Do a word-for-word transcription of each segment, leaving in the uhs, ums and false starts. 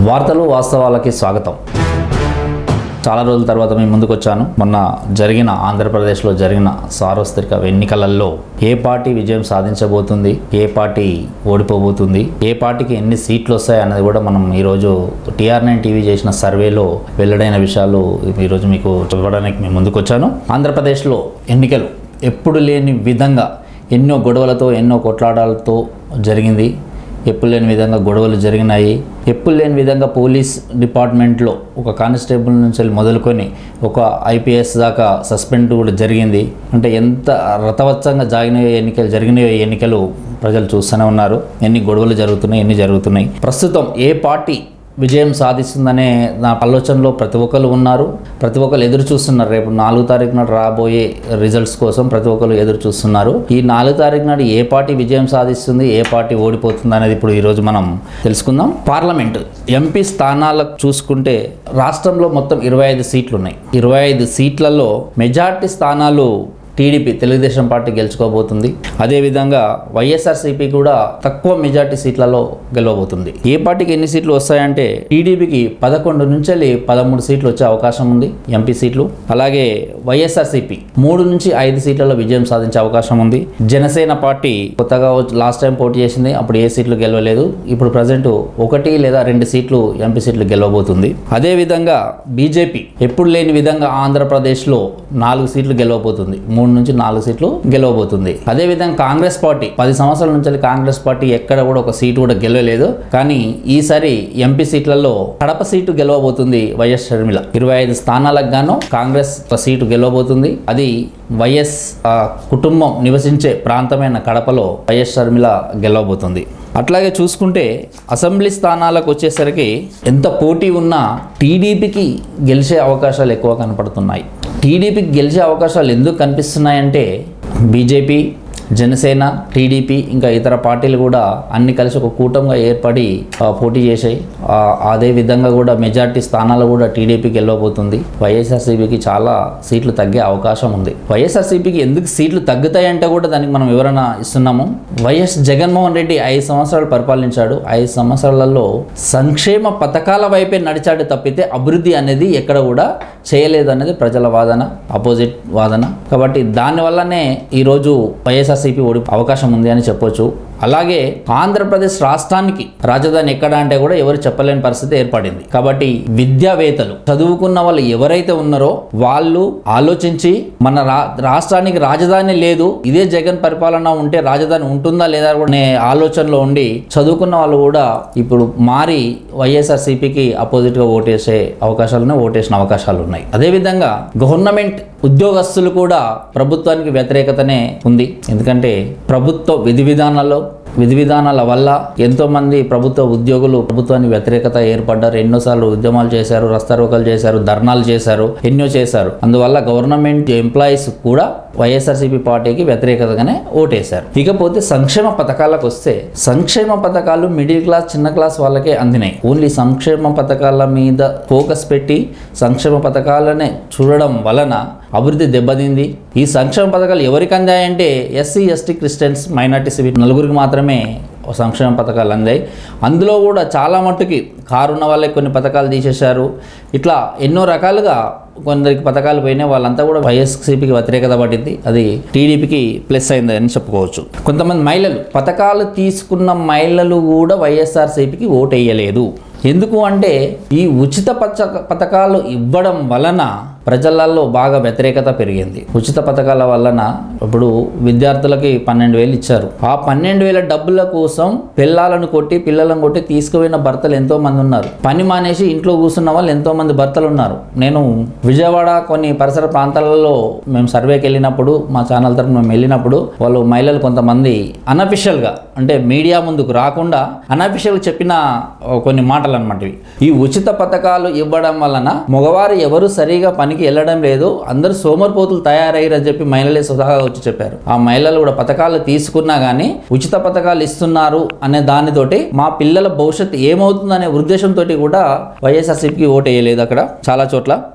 వార్తలు వాస్తవాలకి స్వాగతం. చాలా రోజుల తర్వాత మేము ముందుకు వచ్చాను. మొన్న జరిగిన ఆంధ్రప్రదేశ్లో జరిగిన సార్వత్రిక ఎన్నికలలో ఏ పార్టీ విజయం సాధించబోతుంది, ఏ పార్టీ ఓడిపోబోతుంది, ఏ పార్టీకి ఎన్ని సీట్లు వస్తాయి అన్నది కూడా మనం ఈరోజు టీఆర్ నైన్ టీవీ చేసిన సర్వేలో వెల్లడైన విషయాలు ఈరోజు మీకు చెప్పడానికి మేము ముందుకు వచ్చాను. ఆంధ్రప్రదేశ్లో ఎన్నికలు ఎప్పుడు లేని విధంగా ఎన్నో గొడవలతో ఎన్నో కొట్లాడాలతో జరిగింది. ఎప్పుడు లేని విధంగా గొడవలు జరిగినాయి. ఎప్పుడు లేని విధంగా పోలీస్ డిపార్ట్మెంట్లో ఒక కానిస్టేబుల్ నుంచి మొదలుకొని ఒక ఐపీఎస్ దాకా సస్పెండ్ కూడా జరిగింది. అంటే ఎంత రథవత్సంగా జరిగిన ఎన్నికలు జరిగిన ఎన్నికలు ప్రజలు చూస్తూనే ఉన్నారు. ఎన్ని గొడవలు జరుగుతున్నాయి, ఎన్ని జరుగుతున్నాయి. ప్రస్తుతం ఏ పార్టీ విజయం సాధిస్తుందనే నా ఆలోచనలో ప్రతి ఒక్కరు ఉన్నారు. ప్రతి ఒక్కరు ఎదురు చూస్తున్నారు. రేపు నాలుగు తారీఖు నాడు రాబోయే రిజల్ట్స్ కోసం ప్రతి ఒక్కరు ఎదురు చూస్తున్నారు. ఈ నాలుగు తారీఖు నాడు ఏ పార్టీ విజయం సాధిస్తుంది, ఏ పార్టీ ఓడిపోతుంది అనేది ఇప్పుడు ఈరోజు మనం తెలుసుకుందాం. పార్లమెంటు ఎంపీ స్థానాలకు చూసుకుంటే రాష్ట్రంలో మొత్తం ఇరవై ఐదు సీట్లు ఉన్నాయి. ఇరవై ఐదు సీట్లలో మెజార్టీ స్థానాలు టీడీపీ తెలుగుదేశం పార్టీ గెలుచుకోబోతుంది. అదేవిధంగా వైఎస్ఆర్సీపీ కూడా తక్కువ మెజార్టీ సీట్లలో గెలవబోతుంది. ఏ పార్టీకి ఎన్ని సీట్లు వస్తాయంటే టీడీపీకి పదకొండు నుంచి పదమూడు సీట్లు వచ్చే అవకాశం ఉంది, ఎంపీ సీట్లు. అలాగే వైఎస్ఆర్సీపీ మూడు నుంచి ఐదు సీట్లలో విజయం సాధించే అవకాశం ఉంది. జనసేన పార్టీ కొత్తగా లాస్ట్ టైం పోటీ చేసింది, అప్పుడు ఏ సీట్లు గెలవలేదు. ఇప్పుడు ప్రజెంట్ ఒకటి లేదా రెండు సీట్లు ఎంపీ సీట్లు గెలవబోతుంది. అదేవిధంగా బీజేపీ ఎప్పుడు లేని విధంగా ఆంధ్రప్రదేశ్లో నాలుగు సీట్లు గెలవబోతుంది. మూడు నుంచి నాలుగు సీట్లు గెలవబోతుంది. అదేవిధంగా కాంగ్రెస్ పార్టీ పది సంవత్సరాల నుంచి కాంగ్రెస్ పార్టీ ఎక్కడ కూడా ఒక సీటు కూడా గెలవలేదు. కానీ ఈసారి ఎంపీ సీట్లలో కడప సీటు గెలవబోతుంది వైఎస్ షర్మిల. ఇరవై ఐదు స్థానాలకు గాను కాంగ్రెస్ ఒక సీటు గెలవబోతుంది. అది వైఎస్ కుటుంబం నివసించే ప్రాంతమైన కడపలో వైఎస్ షర్మిల గెలవబోతుంది. అట్లాగే చూసుకుంటే అసెంబ్లీ స్థానాలకు వచ్చేసరికి ఎంత పోటీ ఉన్నా టీడీపీకి గెలిచే అవకాశాలు ఎక్కువ కనపడుతున్నాయి. టీడీపీకి గెలిచే అవకాశాలు ఎందుకు కనిపిస్తున్నాయంటే బీజేపీ, జనసేన, టీడీపీ ఇంకా ఇతర పార్టీలు కూడా అన్ని కలిసి ఒక కూటమిగా ఏర్పడి పోటీ చేశాయి. అదే విధంగా కూడా మెజార్టీ స్థానాలు కూడా టీడీపీకి వెళ్ళబోతుంది. వైఎస్ఆర్సీపీకి చాలా సీట్లు తగ్గే అవకాశం ఉంది. వైఎస్ఆర్సీపీకి ఎందుకు సీట్లు తగ్గుతాయంటే కూడా దానికి మనం వివరణ ఇస్తున్నాము. వైఎస్ జగన్మోహన్ రెడ్డి ఐదు సంవత్సరాలు పరిపాలించాడు. ఐదు సంవత్సరాలలో సంక్షేమ పథకాల వైపే నడిచాడు తప్పితే అభివృద్ధి అనేది ఎక్కడ కూడా చేయలేదు అనేది ప్రజల వాదన, అపోజిట్ వాదన. కాబట్టి దానివల్లనే ఈరోజు వైఎస్ఆర్సీపీ ఓడి అవకాశం ఉంది అని చెప్పొచ్చు. అలాగే ఆంధ్రప్రదేశ్ రాష్ట్రానికి రాజధాని ఎక్కడ అంటే కూడా ఎవరు చెప్పలేని పరిస్థితి ఏర్పడింది. కాబట్టి విద్యావేత్తలు చదువుకున్న వాళ్ళు ఎవరైతే ఉన్నారో వాళ్ళు ఆలోచించి మన రా రాష్ట్రానికి రాజధాని లేదు, ఇదే జగన్ పరిపాలన ఉంటే రాజధాని ఉంటుందా లేదా కూడా ఆలోచనలో ఉండి చదువుకున్న వాళ్ళు కూడా ఇప్పుడు మారి వైఎస్ఆర్సీపీకి అపోజిట్ గా ఓటేసే అవకాశాలు ఓటేసిన అవకాశాలు ఉన్నాయి. అదేవిధంగా గవర్నమెంట్ ఉద్యోగస్తులు కూడా ప్రభుత్వానికి వ్యతిరేకతనే ఉంది. ఎందుకంటే ప్రభుత్వ విధి విధానాల్లో విధి విధానాల వల్ల ఎంతోమంది ప్రభుత్వ ఉద్యోగులు ప్రభుత్వానికి వ్యతిరేకత ఏర్పడ్డారు. ఎన్నోసార్లు ఉద్యమాలు చేశారు, రస్తారోకలు చేశారు, ధర్నాలు చేశారు, ఎన్నో చేశారు. అందువల్ల గవర్నమెంట్ ఎంప్లాయీస్ కూడా వైఎస్ఆర్సీపీ పార్టీకి వ్యతిరేకతగానే ఓటేశారు. ఇకపోతే సంక్షేమ పథకాలకు వస్తే సంక్షేమ పథకాలు మిడిల్ క్లాస్, చిన్న క్లాస్ వాళ్ళకే అందినాయి. ఓన్లీ సంక్షేమ పథకాల మీద ఫోకస్ పెట్టి సంక్షేమ పథకాలనే చూడడం వలన అభివృద్ధి దెబ్బతింది. ఈ సంక్షేమ పథకాలు ఎవరికి అందాయంటే ఎస్సీ, ఎస్టీ, క్రిస్టియన్స్, మైనార్టీస్ నలుగురికి మాత్రమే సంక్షేమ పథకాలు అందాయి. అందులో కూడా చాలా మట్టుకి కారున్న వాళ్ళకి కొన్ని పథకాలు తీసేశారు. ఇట్లా ఎన్నో రకాలుగా కొందరికి పథకాలు పోయినాయి. వాళ్ళంతా కూడా వైఎస్ఆర్సీపీకి వ్యతిరేకత పడింది. అది టీడీపీకి ప్లస్ అయింది అని చెప్పుకోవచ్చు. కొంతమంది మహిళలు పథకాలు తీసుకున్న మహిళలు కూడా వైఎస్ఆర్సీపీకి ఓటు వేయలేదు. ఎందుకు అంటే ఈ ఉచిత పచ్చ పథకాలు ఇవ్వడం వలన ప్రజలలో బాగా వ్యతిరేకత పెరిగింది. ఉచిత పథకాల వలన ఇప్పుడు విద్యార్థులకి పన్నెండు వేలు ఇచ్చారు. ఆ పన్నెండు వేల డబ్బుల కోసం పిల్లలను కొట్టి పిల్లలను కొట్టి తీసుకుపోయిన భర్తలు ఎంతో మంది ఉన్నారు. పని మానేసి ఇంట్లో కూర్చున్న వాళ్ళు ఎంతో మంది భర్తలు ఉన్నారు. నేను విజయవాడ కొన్ని పరిసర ప్రాంతాలలో మేము సర్వేకి వెళ్ళినప్పుడు, మా ఛానల్ తరఫున మేము వెళ్ళినప్పుడు వాళ్ళు మహిళలు కొంతమంది అనఫిషియల్గా అంటే మీడియా ముందుకు రాకుండా అనఫిషియల్ చెప్పిన కొన్ని మాటలు అనమాట. ఈ ఉచిత పథకాలు ఇవ్వడం వలన మగవారు ఎవరు సరిగా పనికి వెళ్ళడం లేదు, అందరూ సోమరిపోతులు తయారయ్యారని చెప్పి మహిళలే స్వతహాగా వచ్చి చెప్పారు. ఆ మహిళలు కూడా పథకాలు తీసుకున్నా కానీ ఉచిత పథకాలు ఇస్తున్నారు అనే దానితోటి మా పిల్లల భవిష్యత్తు ఏమవుతుందనే ఉద్దేశంతో కూడా వైఎస్ఆర్సీపీకి ఓటు వేయలేదు అక్కడ చాలా చోట్ల. ఇలాంటి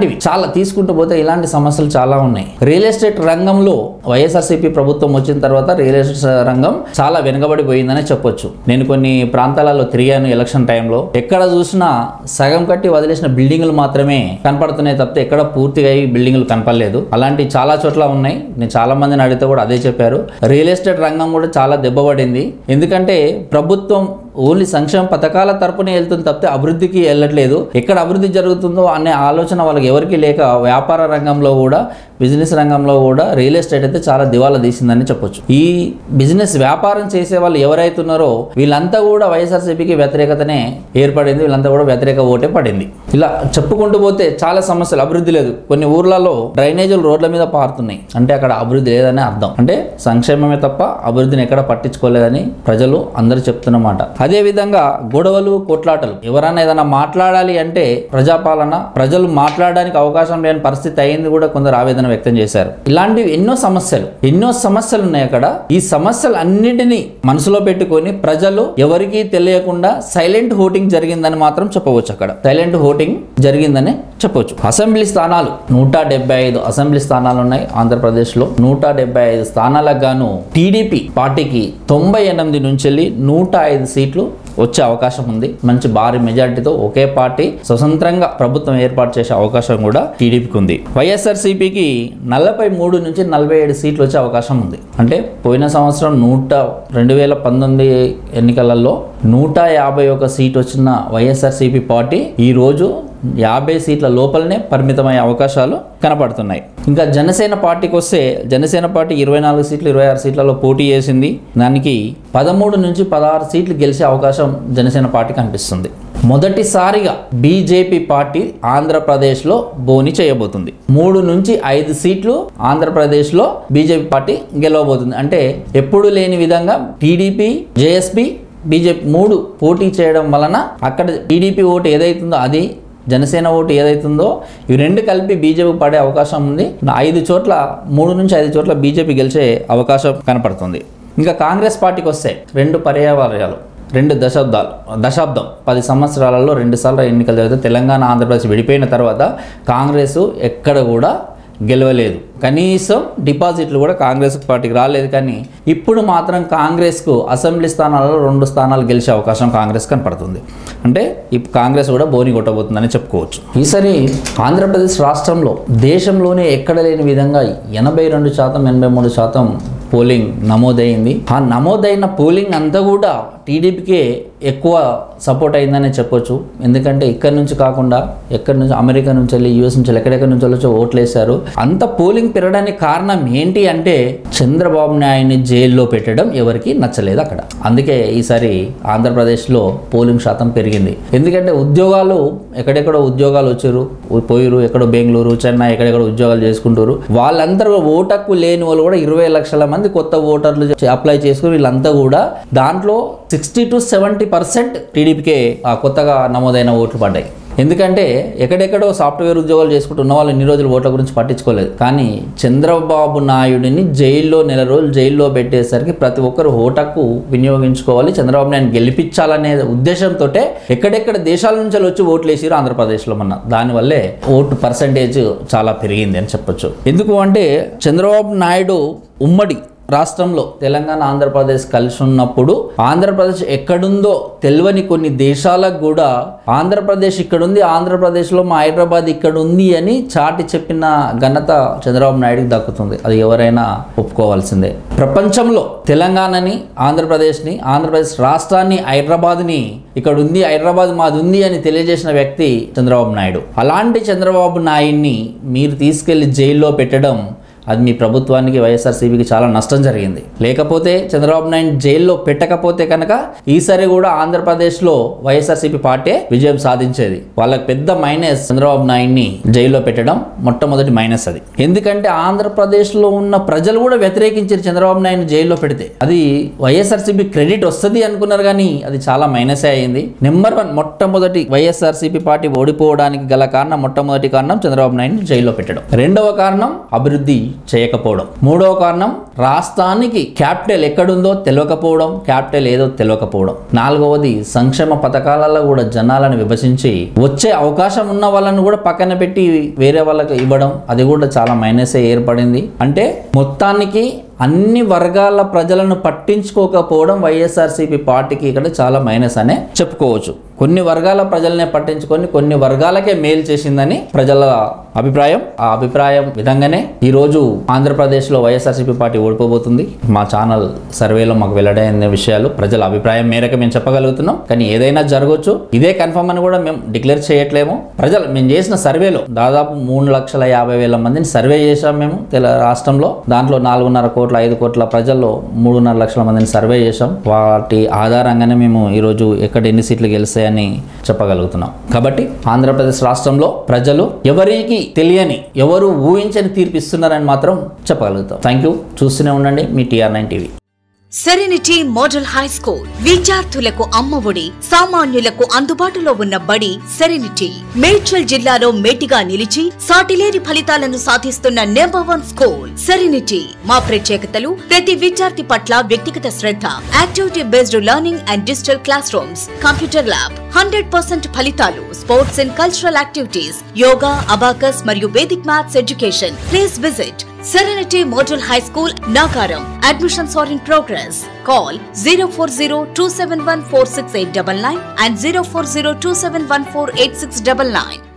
ఇలాంటివి చాలా తీసుకుంటూ పోతే ఇలాంటి సమస్యలు చాలా ఉన్నాయి. రియల్ ఎస్టేట్ రంగంలో వైఎస్ఆర్సీపీ ప్రభుత్వం వచ్చిన తర్వాత రియల్ ఎస్టేట్ రంగం చాలా వెనుకబడిపోయిందనే చెప్పొచ్చు. నేను కొన్ని ప్రాంతాలలో తిరిగాను ఎలక్షన్ టైంలో. ఎక్కడ చూసినా సగం కట్టి వదిలేసిన బిల్డింగులు మాత్రమే కనపడుతున్నాయి తప్పితే ఎక్కడ పూర్తిగా ఈ బిల్డింగులు కనపడలేదు. అలాంటి చాలా చోట్ల ఉన్నాయి. నేను చాలా మందిని అడిగితే కూడా అదే చెప్పారు. రియల్ ఎస్టేట్ రంగం కూడా చాలా దెబ్బపడింది. ఎందుకంటే ప్రభుత్వం ఓన్లీ సంక్షేమ పథకాల తరపునే వెళ్తుంది తప్పితే అభివృద్ధికి వెళ్ళట్లేదు. ఎక్కడ అభివృద్ధి జరుగుతుందో అనే ఆలోచన వాళ్ళకి ఎవరికి లేక వ్యాపార రంగంలో కూడా బిజినెస్ రంగంలో కూడా రియల్ ఎస్టేట్ అయితే చాలా దివాలా తీసిందని చెప్పొచ్చు. ఈ బిజినెస్ వ్యాపారం చేసే వాళ్ళు ఎవరైతున్నారో వీళ్ళంతా కూడా వైఎస్ఆర్సీపీకి వ్యతిరేకతనే ఏర్పడింది. వీళ్ళంతా కూడా వ్యతిరేక ఓటే పడింది. ఇలా చెప్పుకుంటూ పోతే చాలా సమస్యలు. అభివృద్ధి లేదు. కొన్ని ఊర్లలో డ్రైనేజీలు రోడ్ల మీద పారుతున్నాయి అంటే అక్కడ అభివృద్ధి లేదని అర్థం. అంటే సంక్షేమమే తప్ప అభివృద్ధిని ఎక్కడ పట్టించుకోలేదని ప్రజలు అందరూ చెప్తున్నమాట. అదే విధంగా గొడవలు కొట్లాటలు. ఎవరైనా ఏదైనా మాట్లాడాలి అంటే ప్రజాపాలన ప్రజలు మాట్లాడడానికి అవకాశం లేని పరిస్థితి అయింది కూడా కొందరు ఆవేదన వ్యక్తం చేశారు. ఇలాంటివి ఎన్నో సమస్యలు ఎన్నో సమస్యలు ఉన్నాయి అక్కడ. ఈ సమస్యలు అన్నిటినీ మనసులో పెట్టుకొని ప్రజలు ఎవరికీ తెలియకుండా సైలెంట్ ఓటింగ్ జరిగిందని మాత్రం చెప్పవచ్చు. అక్కడ సైలెంట్ ఓటింగ్ జరిగిందని చెప్పవచ్చు. అసెంబ్లీ స్థానాలు నూట డెబ్బై ఐదు అసెంబ్లీ స్థానాలు ఉన్నాయి ఆంధ్రప్రదేశ్ లో. నూట డెబ్బై ఐదు స్థానాలకు గాను టీడీపీ పార్టీకి తొంభై ఎనిమిది నుంచి వెళ్ళి నూట ఐదు సీట్లు వచ్చే అవకాశం ఉంది. మంచి భారీ మెజారిటీతో ఒకే పార్టీ స్వతంత్రంగా ప్రభుత్వం ఏర్పాటు చేసే అవకాశం కూడా టీడీపీకి ఉంది. వైఎస్ఆర్సీపీకి నలభై మూడు నుంచి నలభై ఏడు సీట్లు వచ్చే అవకాశం ఉంది. అంటే పోయిన సంవత్సరం నూట రెండు వేల పంతొమ్మిది ఎన్నికలలో నూట యాభై ఒక సీట్ వచ్చిన వైఎస్ఆర్సీపీ పార్టీ ఈ రోజు యాభై సీట్ల లోపలనే పరిమితమయ్యే అవకాశాలు కనపడుతున్నాయి. ఇంకా జనసేన పార్టీకి వస్తే జనసేన పార్టీ ఇరవై నాలుగు సీట్లు ఇరవై ఆరు సీట్లలో పోటీ చేసింది. దానికి పదమూడు నుంచి పదహారు సీట్లు గెలిచే అవకాశం జనసేన పార్టీ కనిపిస్తుంది. మొదటిసారిగా బీజేపీ పార్టీ ఆంధ్రప్రదేశ్లో బోని చేయబోతుంది. మూడు నుంచి ఐదు సీట్లు ఆంధ్రప్రదేశ్లో బీజేపీ పార్టీ గెలవబోతుంది. అంటే ఎప్పుడు లేని విధంగా టీడీపీ జేఎస్పీ బీజేపీ మూడు పోటీ చేయడం వలన అక్కడ టీడీపీ ఓటు ఏదైతుందో అది జనసేన ఓటు ఏదైతుందో ఇవి రెండు కలిపి బీజేపీ పడే అవకాశం ఉంది. ఐదు చోట్ల మూడు నుంచి ఐదు చోట్ల బీజేపీ గెలిచే అవకాశం కనపడుతుంది. ఇంకా కాంగ్రెస్ పార్టీకి వస్తే రెండు పర్యావరణాలు రెండు దశాబ్దాలు దశాబ్దం పది సంవత్సరాలలో రెండుసార్లు ఎన్నికలు జరిగితే తెలంగాణ ఆంధ్రప్రదేశ్ విడిపోయిన తర్వాత కాంగ్రెస్ ఎక్కడ కూడా గెలవలేదు. కనీసం డిపాజిట్లు కూడా కాంగ్రెస్ పార్టీకి రాలేదు. కానీ ఇప్పుడు మాత్రం కాంగ్రెస్కు అసెంబ్లీ స్థానాలలో రెండు స్థానాలు గెలిచే అవకాశం కాంగ్రెస్ కనపడుతుంది. అంటే ఇప్పుడు కాంగ్రెస్ కూడా బోని కొట్టబోతుందని చెప్పుకోవచ్చు. ఈసారి ఆంధ్రప్రదేశ్ రాష్ట్రంలో దేశంలోనే ఎక్కడ లేని విధంగా ఎనభై రెండు శాతం ఎనభై మూడు శాతం పోలింగ్ నమోదైంది. ఆ నమోదైన పోలింగ్ అంతా కూడా టీడీపీకే ఎక్కువ సపోర్ట్ అయిందని చెప్పొచ్చు. ఎందుకంటే ఇక్కడ నుంచి కాకుండా ఎక్కడి నుంచి అమెరికా నుంచి వెళ్ళి యూఎస్ నుంచి ఎక్కడెక్కడి నుంచి వచ్చి ఓట్లు వేశారు. అంత పోలింగ్ పెరగడానికి కారణం ఏంటి అంటే చంద్రబాబు నాయుడిని జైల్లో పెట్టడం ఎవరికి నచ్చలేదు అక్కడ. అందుకే ఈసారి ఆంధ్రప్రదేశ్లో పోలింగ్ శాతం పెరిగింది. ఎందుకంటే ఉద్యోగాలు ఎక్కడెక్కడో ఉద్యోగాలు వచ్చారు పోయిరు, ఎక్కడో బెంగళూరు చెన్నై ఎక్కడెక్కడో ఉద్యోగాలు చేసుకుంటారు. వాళ్ళందరూ ఓటక్కు లేని వాళ్ళు కూడా ఇరవై లక్షల మంది కొత్త ఓటర్లు అప్లై చేసుకుని వీళ్ళంతా కూడా దాంట్లో సిక్స్టీ టు సెవెంటీ పర్సెంట్ టీడీపీకే ఆ కొత్తగా నమోదైన ఓట్లు పడ్డాయి. ఎందుకంటే ఎక్కడెక్కడో సాఫ్ట్వేర్ ఉద్యోగాలు చేసుకుంటున్న వాళ్ళు ఇన్ని రోజులు ఓట్ల గురించి పట్టించుకోలేదు. కానీ చంద్రబాబు నాయుడిని జైల్లో నెల రోజులు జైల్లో పెట్టేసరికి ప్రతి ఒక్కరు ఓటకు వినియోగించుకోవాలి, చంద్రబాబు నాయుడిని గెలిపించాలనే ఉద్దేశంతో ఎక్కడెక్కడ దేశాల నుంచి వచ్చి ఓట్లు వేసారు ఆంధ్రప్రదేశ్లో మొన్న. దానివల్లే ఓటు పర్సంటేజ్ చాలా పెరిగింది అని చెప్పొచ్చు. ఎందుకు అంటే చంద్రబాబు నాయుడు ఉమ్మడి రాష్ట్రంలో తెలంగాణ ఆంధ్రప్రదేశ్ కలిసి ఉన్నప్పుడు ఆంధ్రప్రదేశ్ ఎక్కడుందో తెలియని కొన్ని దేశాలకు కూడా ఆంధ్రప్రదేశ్ ఇక్కడుంది, ఆంధ్రప్రదేశ్లో మా హైదరాబాద్ ఇక్కడ ఉంది అని చాటి చెప్పిన ఘనత చంద్రబాబు నాయుడుకి దక్కుతుంది. అది ఎవరైనా ఒప్పుకోవాల్సిందే. ప్రపంచంలో తెలంగాణని ఆంధ్రప్రదేశ్ని ఆంధ్రప్రదేశ్ రాష్ట్రాన్ని హైదరాబాద్ని ఇక్కడ ఉంది, హైదరాబాద్ మాది ఉంది అని తెలియజేసిన వ్యక్తి చంద్రబాబు నాయుడు. అలాంటి చంద్రబాబు నాయుడిని మీరు తీసుకెళ్లి జైల్లో పెట్టడం అది మీ ప్రభుత్వానికి వైఎస్ఆర్సీపీకి చాలా నష్టం జరిగింది. లేకపోతే చంద్రబాబు నాయుడు జైల్లో పెట్టకపోతే కనుక ఈసారి కూడా ఆంధ్రప్రదేశ్లో వైఎస్ఆర్సీపీ పార్టీ విజయం సాధించేది. వాళ్ళకి పెద్ద మైనస్ చంద్రబాబు నాయుడిని జైల్లో పెట్టడం మొట్టమొదటి మైనస్ అది. ఎందుకంటే ఆంధ్రప్రదేశ్లో ఉన్న ప్రజలు కూడా వ్యతిరేకించారు చంద్రబాబు నాయుడిని జైల్లో పెడితే. అది వైఎస్ఆర్సీపీ క్రెడిట్ వస్తుంది అనుకున్నారు కానీ అది చాలా మైనసే అయింది. నెంబర్ వన్ మొట్టమొదటి వైఎస్ఆర్సీపీ పార్టీ ఓడిపోవడానికి గల కారణం మొట్టమొదటి కారణం చంద్రబాబు నాయుడిని జైల్లో పెట్టడం. రెండవ కారణం అభివృద్ధి చేయకపోవడం. మూడవ కారణం రాష్ట్రానికి క్యాపిటల్ ఎక్కడుందో తెలియకపోవడం, క్యాపిటల్ ఏదో తెలియకపోవడం. నాలుగవది సంక్షేమ పథకాలలో కూడా జనాలను విభజించి వచ్చే అవకాశం ఉన్న వాళ్ళని కూడా పక్కన పెట్టి వేరే వాళ్ళకి ఇవ్వడం, అది కూడా చాలా మైనసే ఏర్పడింది. అంటే మొత్తానికి అన్ని వర్గాల ప్రజలను పట్టించుకోకపోవడం వైఎస్ఆర్సీపీ పార్టీకి ఇక్కడ చాలా మైనస్ అనే చెప్పుకోవచ్చు. కొన్ని వర్గాల ప్రజలనే పట్టించుకొని కొన్ని వర్గాలకే మేలు చేసిందని ప్రజల అభిప్రాయం. ఆ అభిప్రాయం విధంగానే ఈరోజు ఆంధ్రప్రదేశ్లో వైఎస్ఆర్సీపీ పార్టీ ఓడిపోబోతుంది. మా ఛానల్ సర్వేలో మాకు వెల్లడైన విషయాలు ప్రజల అభిప్రాయం మేరకు మేము చెప్పగలుగుతున్నాం. కానీ ఏదైనా జరగవచ్చు, ఇదే కన్ఫర్మ్ అని కూడా మేము డిక్లేర్ చేయట్లేము. ప్రజలు మేము చేసిన సర్వేలో దాదాపు మూడు లక్షల యాభై వేల మందిని సర్వే చేశాం మేము తెల రాష్ట్రంలో. దాంట్లో నాలుగున్నర కోట్ల ఐదు కోట్ల ప్రజల్లో మూడున్నర లక్షల మందిని సర్వే చేశాం. వాటి ఆధారంగానే మేము ఈరోజు ఎక్కడ ఎన్ని సీట్లు గెలిస్తాయని చెప్పగలుగుతున్నాం. కాబట్టి ఆంధ్రప్రదేశ్ రాష్ట్రంలో ప్రజలు ఎవరికి తెలియని, ఎవరు ఊహించని తీర్పు ఇస్తున్నారని మాత్రం చెప్పగలుగుతాం. Thank you. చూస్తూనే ఉండండి మీ TV nine TV. Serenity Model High School విద్యార్థులకు అమ్మఒడి, సామాన్యులకు అందుబాటులో ఉన్న బడి సెరెనిటీ. మేడ్చల్ జిల్లాలో మేటిగా నిలిచి సాటిలేని ఫలితాలను సాధిస్తున్న నెంబర్ వన్ స్కూల్ సెరెనిటీ. మా ప్రత్యేకతలు ప్రతి విద్యార్థి పట్ల వ్యక్తిగత శ్రద్ధ, activity based learning and digital class rooms, computer lab, hundred percent ఫలితాలు, sports and cultural activities, yoga, abacus మరియు Vedic maths education. Please visit Serenity Model High School, Nagaram. Admissions are in progress. Call zero four zero two seven one four six eight nine nine and zero four zero two seven one four eight six nine nine.